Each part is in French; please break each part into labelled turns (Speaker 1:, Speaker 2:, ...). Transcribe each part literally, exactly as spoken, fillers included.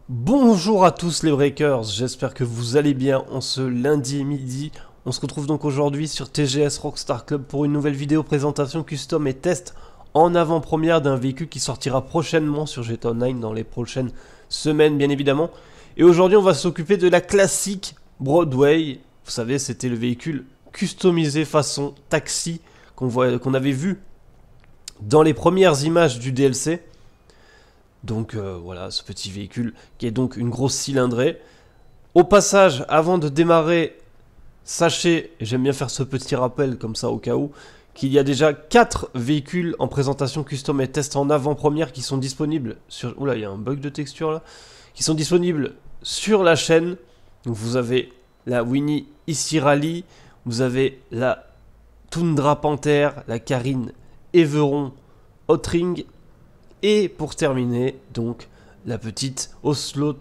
Speaker 1: Bonjour à tous les breakers, j'espère que vous allez bien en ce lundi midi. On se retrouve donc aujourd'hui sur T G S Rockstar Club pour une nouvelle vidéo présentation custom et test en avant-première d'un véhicule qui sortira prochainement sur G T A Online dans les prochaines semaines bien évidemment. Et aujourd'hui on va s'occuper de la classique Broadway. Vous savez, c'était le véhicule customisé façon taxi qu'on voit, qu'on avait vu dans les premières images du D L C. Donc euh, voilà, ce petit véhicule qui est donc une grosse cylindrée. Au passage, avant de démarrer, sachez, et j'aime bien faire ce petit rappel comme ça au cas où, qu'il y a déjà quatre véhicules en présentation custom et test en avant-première qui sont disponibles sur... Oula, il y a un bug de texture là. Qui sont disponibles sur la chaîne. Donc vous avez la Winnie Ici Rally, vous avez la Tundra Panther, la Karine Everon Hotring. Et pour terminer, donc, la petite Oslot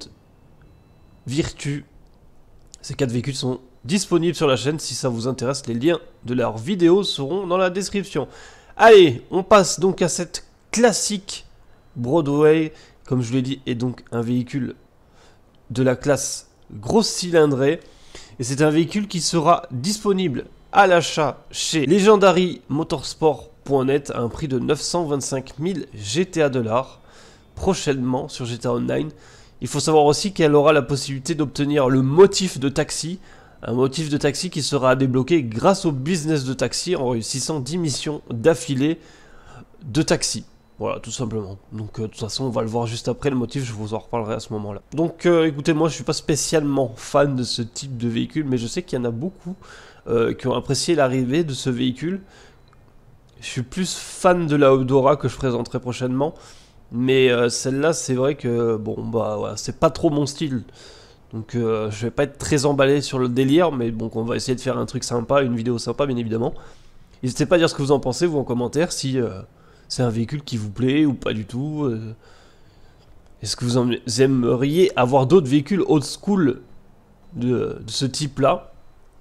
Speaker 1: Virtu. Ces quatre véhicules sont disponibles sur la chaîne. Si ça vous intéresse, les liens de leurs vidéos seront dans la description. Allez, on passe donc à cette classique Broadway. Comme je vous l'ai dit, est donc un véhicule de la classe grosse cylindrée. Et c'est un véhicule qui sera disponible à l'achat chez Legendary Motorsport point net à un prix de neuf cent vingt-cinq mille G T A dollars prochainement sur G T A Online. Il faut savoir aussi qu'elle aura la possibilité d'obtenir le motif de taxi, un motif de taxi qui sera débloqué grâce au business de taxi en réussissant dix missions d'affilée de taxi. Voilà, tout simplement. Donc euh, de toute façon, on va le voir juste après le motif, je vous en reparlerai à ce moment-là. Donc euh, écoutez, moi je suis pas spécialement fan de ce type de véhicule, mais je sais qu'il y en a beaucoup euh, qui ont apprécié l'arrivée de ce véhicule. Je suis plus fan de la Eudora que je présenterai prochainement. Mais euh, celle-là, c'est vrai que bon, bah voilà, c'est pas trop mon style. Donc euh, je vais pas être très emballé sur le délire. Mais bon, on va essayer de faire un truc sympa, une vidéo sympa, bien évidemment. N'hésitez pas à dire ce que vous en pensez, vous en commentaire, si euh, c'est un véhicule qui vous plaît ou pas du tout. Euh, Est-ce que vous, en, vous aimeriez avoir d'autres véhicules old school de, de ce type-là?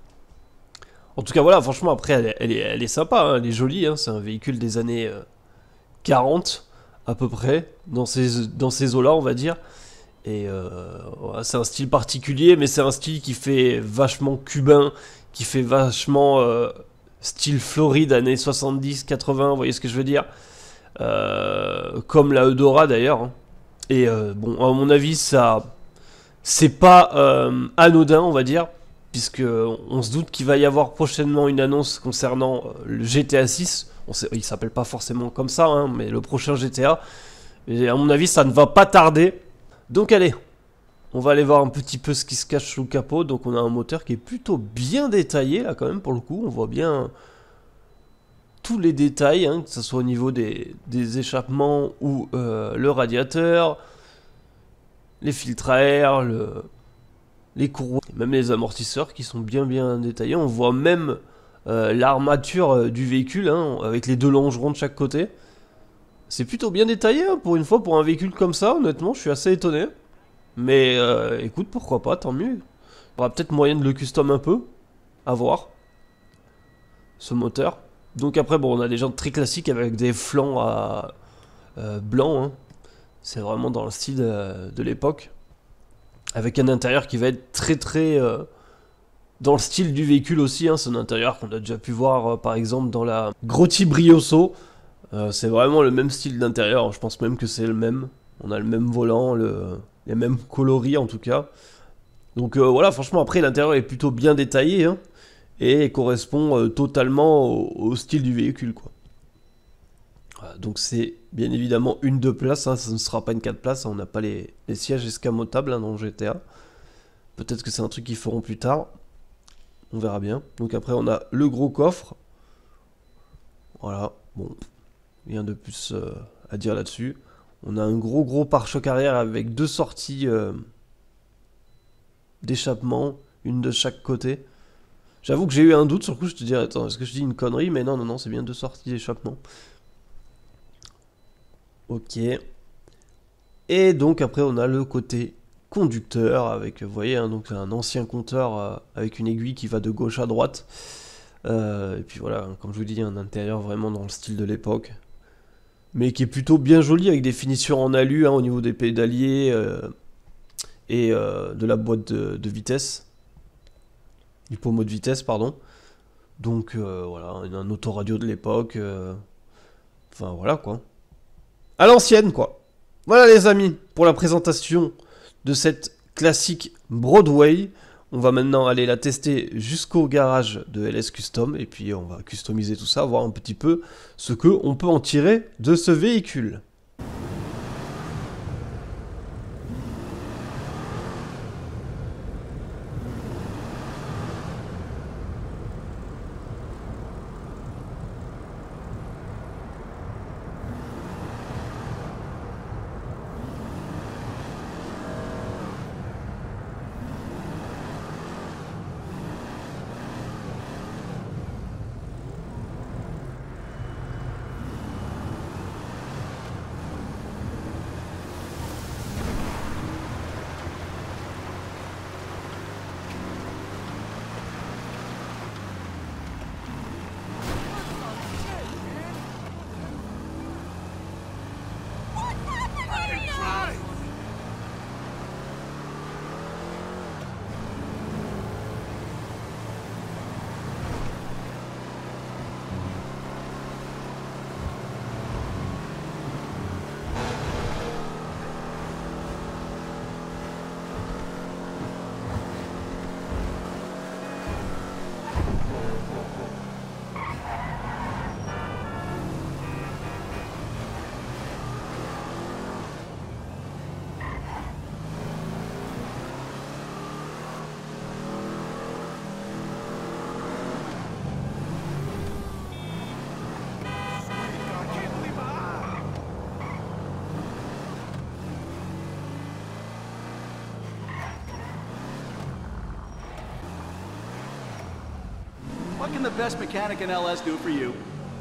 Speaker 1: En tout cas, voilà, franchement, après, elle est, elle est, elle est sympa, hein, elle est jolie, hein, c'est un véhicule des années euh, quarante, à peu près, dans ces, dans ces eaux-là, on va dire. Et euh, voilà, c'est un style particulier, mais c'est un style qui fait vachement cubain, qui fait vachement euh, style Floride, années soixante-dix quatre-vingts, vous voyez ce que je veux dire, euh, comme la Eudora, d'ailleurs. Hein. Et euh, bon, à mon avis, ça... c'est pas euh, anodin, on va dire. Puisque on se doute qu'il va y avoir prochainement une annonce concernant le G T A six. On sait, il s'appelle pas forcément comme ça, hein, mais le prochain G T A. Et à mon avis, ça ne va pas tarder. Donc allez, on va aller voir un petit peu ce qui se cache sous le capot. Donc on a un moteur qui est plutôt bien détaillé, là quand même, pour le coup. On voit bien tous les détails, hein, que ce soit au niveau des, des échappements ou euh, le radiateur, les filtres à air, le... les courroies, même les amortisseurs qui sont bien bien détaillés. On voit même euh, l'armature euh, du véhicule, hein, avec les deux longerons de chaque côté. C'est plutôt bien détaillé, hein, pour une fois, pour un véhicule comme ça, honnêtement, je suis assez étonné. Mais euh, écoute, pourquoi pas, tant mieux. Il y aura peut-être moyen de le custom un peu, à voir, ce moteur. Donc après, bon, on a des jantes très classiques avec des flancs à, euh, blancs, hein. C'est vraiment dans le style euh, de l'époque. Avec un intérieur qui va être très très euh, dans le style du véhicule aussi, hein. C'est un intérieur qu'on a déjà pu voir euh, par exemple dans la Grotti Brioso. Euh, c'est vraiment le même style d'intérieur, je pense même que c'est le même. On a le même volant, le... les mêmes coloris en tout cas. Donc euh, voilà, franchement après l'intérieur est plutôt bien détaillé, hein, et correspond euh, totalement au, au style du véhicule, quoi. Donc c'est bien évidemment une deux places, hein, ça ne sera pas une quatre places, hein, on n'a pas les, les sièges escamotables, hein, dans le G T A. Peut-être que c'est un truc qu'ils feront plus tard, on verra bien. Donc après on a le gros coffre, voilà, bon, rien de plus euh, à dire là-dessus. On a un gros gros pare-choc arrière avec deux sorties euh, d'échappement, une de chaque côté. J'avoue que j'ai eu un doute, sur le coup je te dirais, attends, est-ce que je dis une connerie? Mais non, non, non, c'est bien deux sorties d'échappement. Ok. Et donc après on a le côté conducteur avec, vous voyez, hein, donc un ancien compteur euh, avec une aiguille qui va de gauche à droite. Euh, et puis voilà, comme je vous dis, un intérieur vraiment dans le style de l'époque. Mais qui est plutôt bien joli avec des finitions en alu, hein, au niveau des pédaliers. Euh, et euh, de la boîte de, de vitesse, du pommeau de vitesse, pardon. Donc euh, voilà, un autoradio de l'époque. Euh... Enfin voilà quoi. À l'ancienne quoi. Voilà les amis, pour la présentation de cette classique Broadway. On va maintenant aller la tester jusqu'au garage de L S Custom. Et puis on va customiser tout ça, voir un petit peu ce qu'on peut en tirer de ce véhicule.
Speaker 2: What can the best mechanic in L S do for you?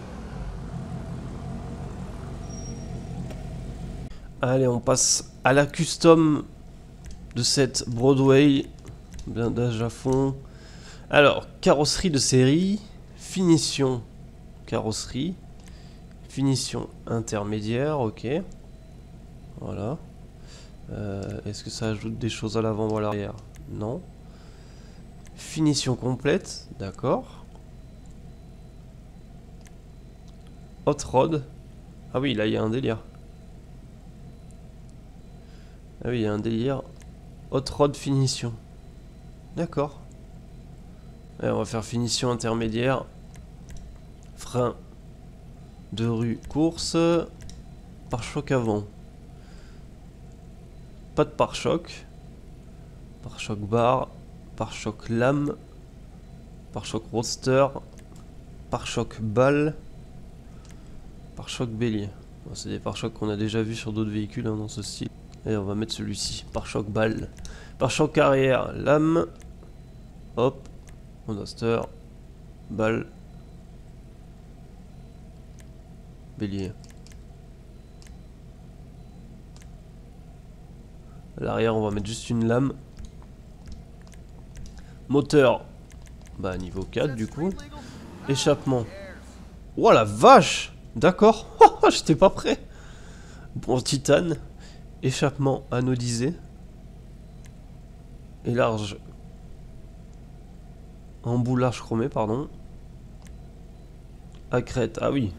Speaker 1: Allez, on passe à la custom de cette Broadway. Blindage à fond. Alors, carrosserie de série, finition carrosserie, finition intermédiaire, ok. Voilà. Euh, Est-ce que ça ajoute des choses à l'avant ou à l'arrière? Non. Finition complète, d'accord. Hot rod. Ah oui, là il y a un délire. Ah oui, il y a un délire. Hot rod finition. D'accord. Et on va faire finition intermédiaire. Frein de rue course. Pare-choc avant. Pas de pare-choc. Pare-choc bar. Pare-choc lame. Pare-choc roadster. Pare-choc balle. Pare-choc bélier. Bon, c'est des pare-chocs qu'on a déjà vus sur d'autres véhicules hein, dans ce style. Et on va mettre celui-ci. Pare-choc balle. Pare-choc arrière. Lame. Hop. Roadster. Balle. Bélier. À l'arrière, on va mettre juste une lame. Moteur. Bah, niveau quatre du coup. Échappement. Oh la vache! D'accord. J'étais pas prêt. Bon, titane. Échappement anodisé. Et large. Embout large chromé, pardon. À crête. Ah oui.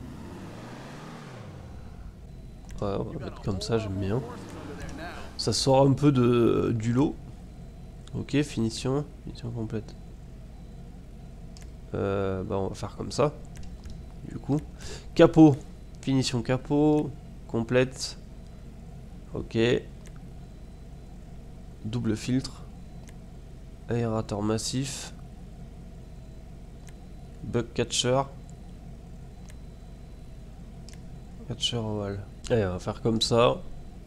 Speaker 1: Ouais, on va mettre comme ça, j'aime bien. Ça sort un peu de, du lot. Ok, finition. Finition complète. Euh, bah on va faire comme ça. Du coup. Capot. Finition capot. Complète. Ok. Double filtre. Aérateur massif. Bug catcher. Catcher ovale. Allez, on va faire comme ça.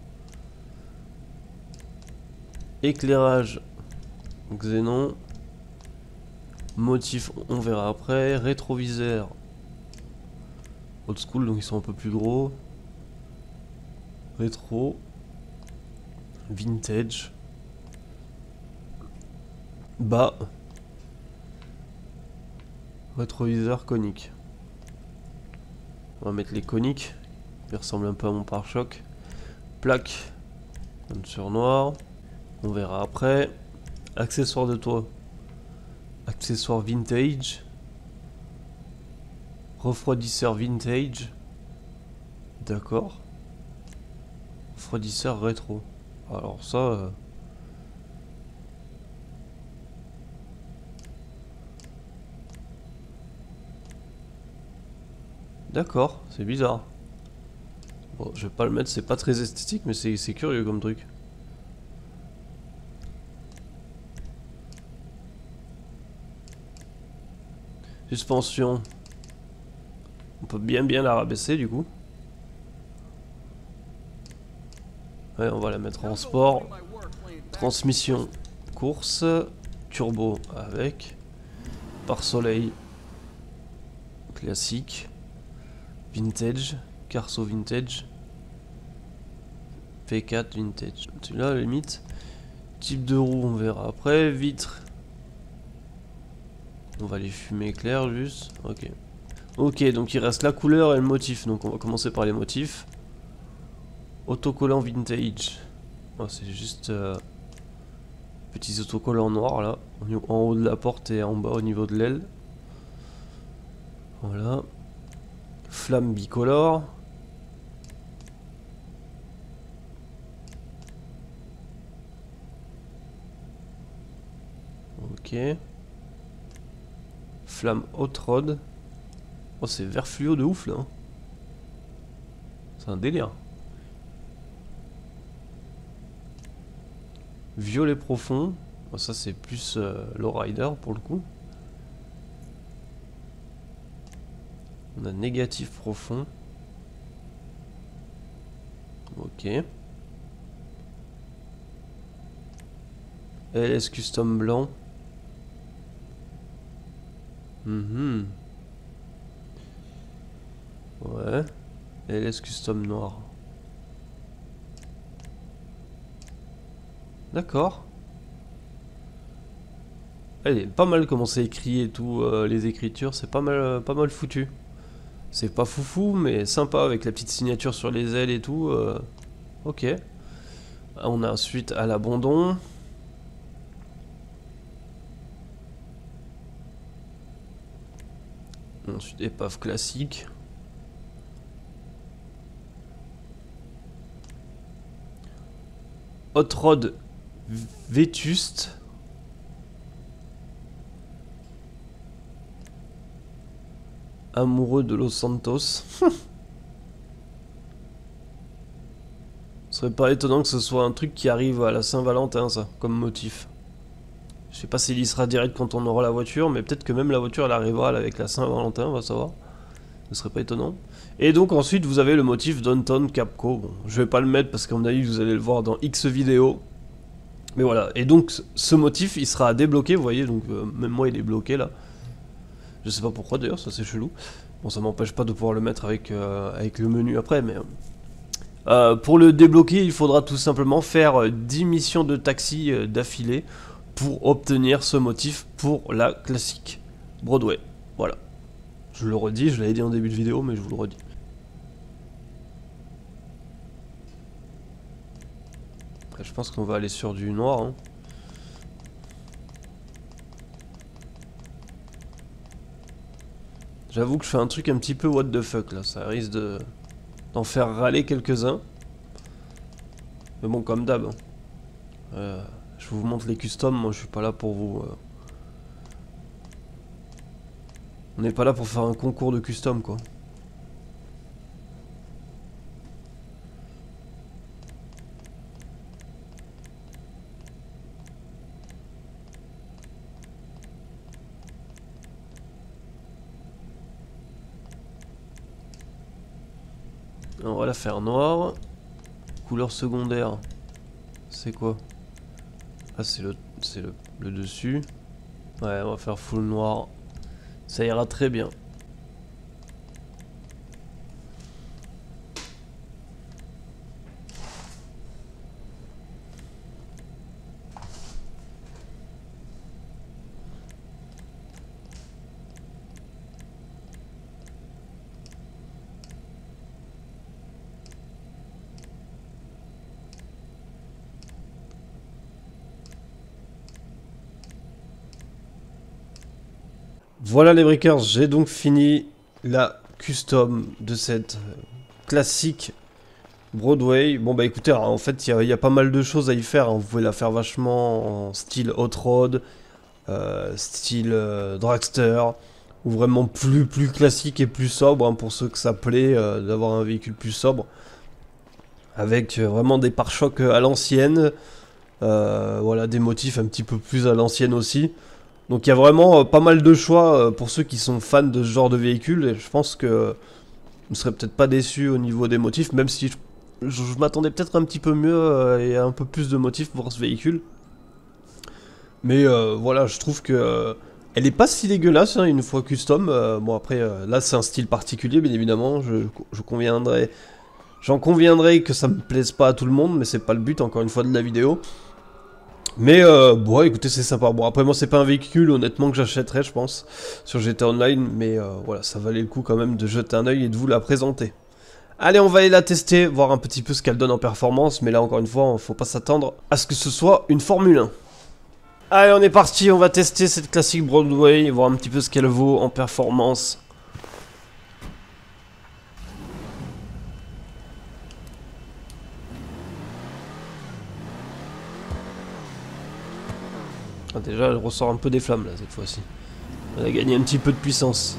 Speaker 1: Éclairage xénon. Motif, on verra après. Rétroviseur. Old school, donc ils sont un peu plus gros. Rétro. Vintage. Bas. Rétroviseur conique. On va mettre les coniques. Qui ressemblent un peu à mon pare-choc. Plaque. Sur noir. On verra après. Accessoires de toit. Accessoires vintage. Refroidisseur vintage. D'accord. Refroidisseur rétro. Alors ça... Euh... D'accord, c'est bizarre. Bon, je vais pas le mettre, c'est pas très esthétique, mais c'est curieux comme truc. Suspension. On peut bien bien la rabaisser du coup. Ouais, on va la mettre en sport. Transmission, course, turbo avec. Pare-soleil. Classique. Vintage. Carso vintage. P quatre vintage. Celui-là, à la limite. Type de roue, on verra après. Vitre. On va les fumer clair juste. Ok. Ok, donc il reste la couleur et le motif. Donc on va commencer par les motifs. Autocollant vintage. Oh, c'est juste euh, petits autocollants noirs là. En haut de la porte et en bas au niveau de l'aile. Voilà. Flamme bicolore. Ok. Flamme hot rod. Oh, c'est vert fluo de ouf là. C'est un délire. Violet profond. Oh, ça c'est plus euh, lowrider pour le coup. On a négatif profond. Ok. L S custom blanc. Mm-hmm. Ouais. L S custom noir. D'accord. Elle est pas mal comment c'est écrit et tout, euh, les écritures, c'est pas mal, euh, pas mal foutu. C'est pas foufou, mais sympa avec la petite signature sur les ailes et tout. Euh, ok. On a ensuite à l'abandon. Ensuite épave classique. Hot rod vétuste. Amoureux de Los Santos. Ce serait pas étonnant que ce soit un truc qui arrive à la Saint-Valentin, ça, comme motif. Je sais pas s'il y sera direct quand on aura la voiture, mais peut-être que même la voiture elle arrivera avec la Saint-Valentin, on va savoir. Ce serait pas étonnant. Et donc ensuite vous avez le motif Downtown Capco. Bon, je vais pas le mettre parce qu'à mon avis vous allez le voir dans X vidéos. Mais voilà, et donc ce motif il sera à débloquer, vous voyez, donc euh, même moi il est bloqué là. Je sais pas pourquoi d'ailleurs, ça c'est chelou. Bon, ça m'empêche pas de pouvoir le mettre avec, euh, avec le menu après, mais... Euh, pour le débloquer, il faudra tout simplement faire euh, dix missions de taxi euh, d'affilée pour obtenir ce motif pour la classique Broadway. Voilà. Je le redis, je l'avais dit en début de vidéo, mais je vous le redis. Après, je pense qu'on va aller sur du noir, hein. J'avoue que je fais un truc un petit peu what the fuck là, ça risque de d'en faire râler quelques-uns. Mais bon, comme d'hab. Hein. Euh, je vous montre les customs, moi je suis pas là pour vous... Euh... On n'est pas là pour faire un concours de custom quoi. On va la faire noire. Couleur secondaire. C'est quoi? Ah c'est le c'est le, le dessus. Ouais, on va faire full noir. Ça ira très bien. Voilà les breakers, j'ai donc fini la custom de cette classique Broadway. Bon bah écoutez, en fait il y, y a pas mal de choses à y faire, hein. Vous pouvez la faire vachement en style hot rod, euh, style euh, dragster, ou vraiment plus, plus classique et plus sobre, hein, pour ceux que ça plaît euh, d'avoir un véhicule plus sobre. Avec euh, vraiment des pare-chocs à l'ancienne, euh, voilà, des motifs un petit peu plus à l'ancienne aussi. Donc il y a vraiment euh, pas mal de choix euh, pour ceux qui sont fans de ce genre de véhicule, et je pense que euh, vous ne serez peut-être pas déçus au niveau des motifs, même si je, je, je m'attendais peut-être un petit peu mieux euh, et un peu plus de motifs pour ce véhicule. Mais euh, voilà, je trouve que euh, elle est pas si dégueulasse, hein, une fois custom. Euh, bon après, euh, là c'est un style particulier, bien évidemment, je, je conviendrai, j'en conviendrai que ça me plaise pas à tout le monde, mais c'est pas le but, encore une fois, de la vidéo. Mais euh, bon, écoutez, c'est sympa. Bon, après moi c'est pas un véhicule honnêtement que j'achèterais, je pense, sur G T A Online, mais euh, voilà, ça valait le coup quand même de jeter un oeil et de vous la présenter. Allez, on va aller la tester, voir un petit peu ce qu'elle donne en performance, mais là encore une fois, faut pas s'attendre à ce que ce soit une Formule un. Allez, on est parti, on va tester cette classique Broadway, voir un petit peu ce qu'elle vaut en performance. Ah, déjà, elle ressort un peu des flammes là cette fois-ci. Elle a gagné un petit peu de puissance.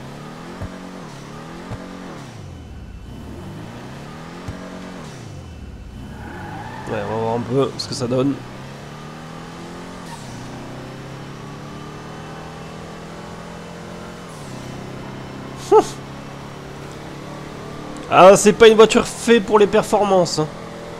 Speaker 1: Ouais, on va voir un peu ce que ça donne. Ah, c'est pas une voiture faite pour les performances, hein.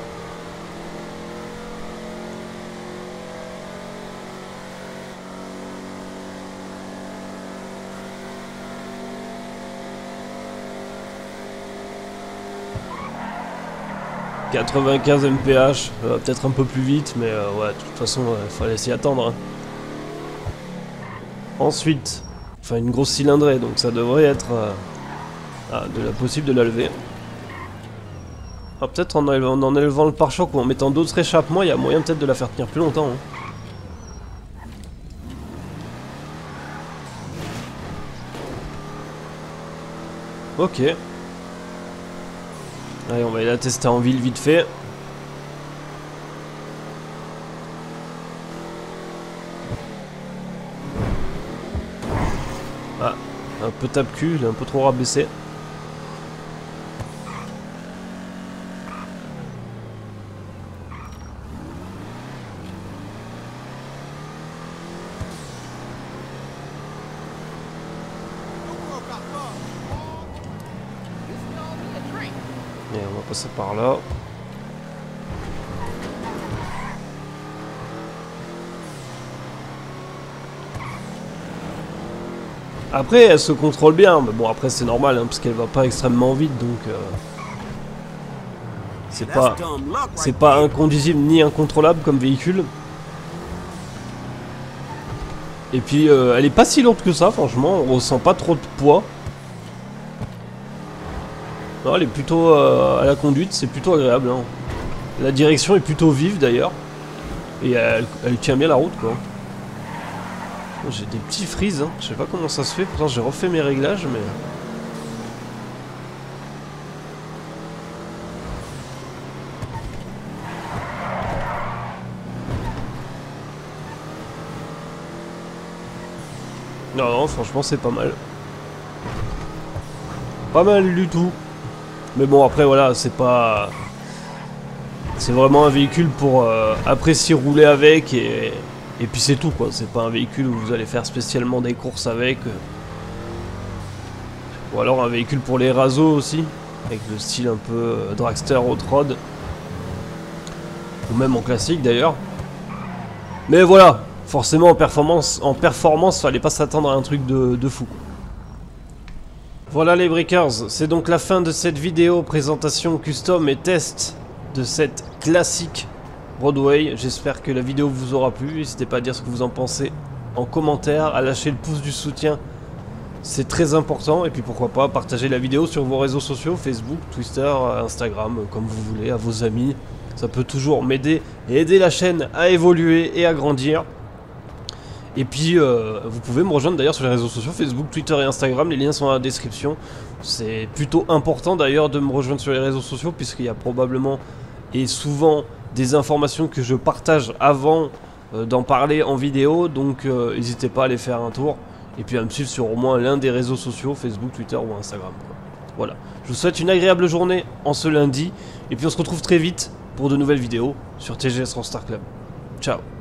Speaker 1: quatre-vingt-quinze M P H, euh, peut-être un peu plus vite, mais euh, ouais, de toute façon, il euh, fallait s'y attendre, hein. Ensuite, enfin une grosse cylindrée, donc ça devrait être euh, ah, de la possible de la lever. Ah, peut-être en, en, en élevant le pare-choc ou en mettant d'autres échappements, il y a moyen peut-être de la faire tenir plus longtemps, hein. Ok. Allez, on va aller la tester en ville vite fait. Ah, un peu tape-cul, il est un peu trop rabaissé. Et on va passer par là. Après, elle se contrôle bien, mais bon, après c'est normal, hein, parce qu'elle va pas extrêmement vite, donc euh, c'est pas c'est pas inconduisible ni incontrôlable comme véhicule. Et puis, euh, elle est pas si lourde que ça, franchement, on ressent pas trop de poids. Non, elle est plutôt euh, à la conduite, c'est plutôt agréable, hein. La direction est plutôt vive d'ailleurs. Et elle, elle tient bien la route, quoi. J'ai des petits frises, hein. Je sais pas comment ça se fait, pourtant j'ai refait mes réglages, mais... Non, non, franchement c'est pas mal. Pas mal du tout. Mais bon, après voilà, c'est pas... C'est vraiment un véhicule pour euh, apprécier rouler avec et... Et puis c'est tout, quoi. C'est pas un véhicule où vous allez faire spécialement des courses avec. Ou alors un véhicule pour les rasos aussi, avec le style un peu euh, dragster hot rod. Ou même en classique d'ailleurs. Mais voilà, forcément en performance, en performance, fallait pas s'attendre à un truc de, de fou, quoi. Voilà les breakers, c'est donc la fin de cette vidéo présentation custom et test de cette classique Broadway. J'espère que la vidéo vous aura plu. N'hésitez pas à dire ce que vous en pensez en commentaire, à lâcher le pouce du soutien, c'est très important. Et puis pourquoi pas partager la vidéo sur vos réseaux sociaux, Facebook, Twitter, Instagram, comme vous voulez, à vos amis. Ça peut toujours m'aider et aider la chaîne à évoluer et à grandir. Et puis euh, vous pouvez me rejoindre d'ailleurs sur les réseaux sociaux, Facebook, Twitter et Instagram, les liens sont dans la description. C'est plutôt important d'ailleurs de me rejoindre sur les réseaux sociaux puisqu'il y a probablement et souvent des informations que je partage avant euh, d'en parler en vidéo, donc euh, n'hésitez pas à aller faire un tour et puis à me suivre sur au moins l'un des réseaux sociaux, Facebook, Twitter ou Instagram, quoi. Voilà, je vous souhaite une agréable journée en ce lundi et puis on se retrouve très vite pour de nouvelles vidéos sur T G S Rockstar Club. Ciao.